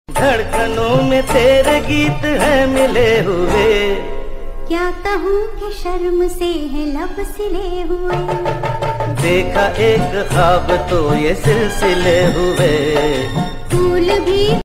धड़कनों में तेरे गीत हैं मिले हुए, क्या कहूँ कि शर्म से है लब सिले हुए। देखा एक ख्वाब तो ये सिलसिले हुए, फूल भी